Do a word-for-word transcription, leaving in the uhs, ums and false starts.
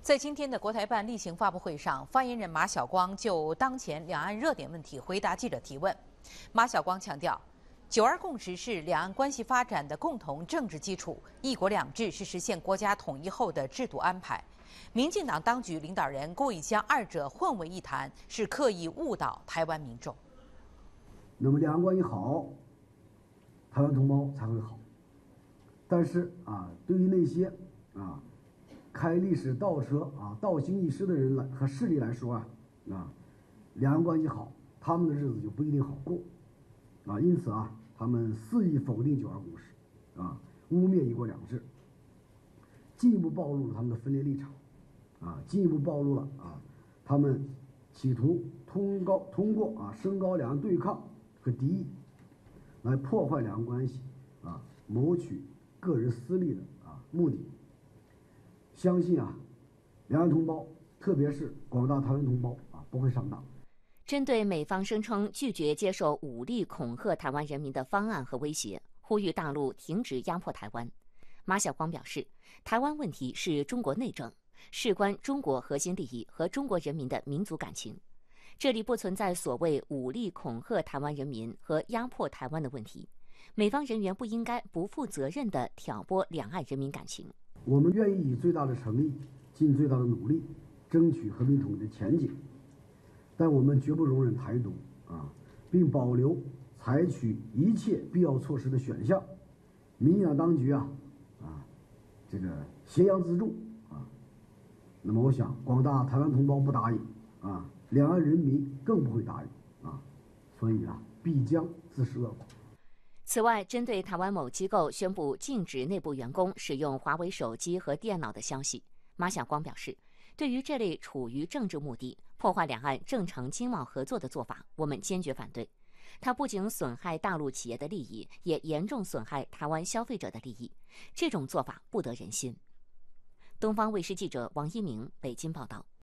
在今天的国台办例行发布会上，发言人马晓光就当前两岸热点问题回答记者提问。马晓光强调，九二共识是两岸关系发展的共同政治基础，一国两制是实现国家统一后的制度安排。民进党当局领导人故意将二者混为一谈，是刻意误导台湾民众。 那么两岸关系好，台湾同胞才会好。但是啊，对于那些啊开历史倒车啊倒行逆施的人来和势力来说啊啊，两岸关系好，他们的日子就不一定好过啊。因此啊，他们肆意否定九二共识啊，污蔑一国两制，进一步暴露了他们的分裂立场啊，进一步暴露了啊他们企图通高通过啊升高两岸对抗和敌意，来破坏两岸关系啊，谋取个人私利的啊目的。相信啊，两岸同胞，特别是广大台湾同胞啊，不会上当。 针对美方声称拒绝接受武力恐吓台湾人民的方案和威胁，呼吁大陆停止压迫台湾，马晓光表示，台湾问题是中国内政，事关中国核心利益和中国人民的民族感情，这里不存在所谓武力恐吓台湾人民和压迫台湾的问题，美方人员不应该不负责任地挑拨两岸人民感情。 我们愿意以最大的诚意，尽最大的努力，争取和平统一的前景，但我们绝不容忍台独啊，并保留采取一切必要措施的选项。民进党当局啊啊，这个挟洋自重啊，那么我想广大台湾同胞不答应啊，两岸人民更不会答应啊，所以啊，必将自食恶果。 此外，针对台湾某机构宣布禁止内部员工使用华为手机和电脑的消息，马晓光表示，对于这类处于政治目的、破坏两岸正常经贸合作的做法，我们坚决反对。它不仅损害大陆企业的利益，也严重损害台湾消费者的利益，这种做法不得人心。东方卫视记者王一鸣北京报道。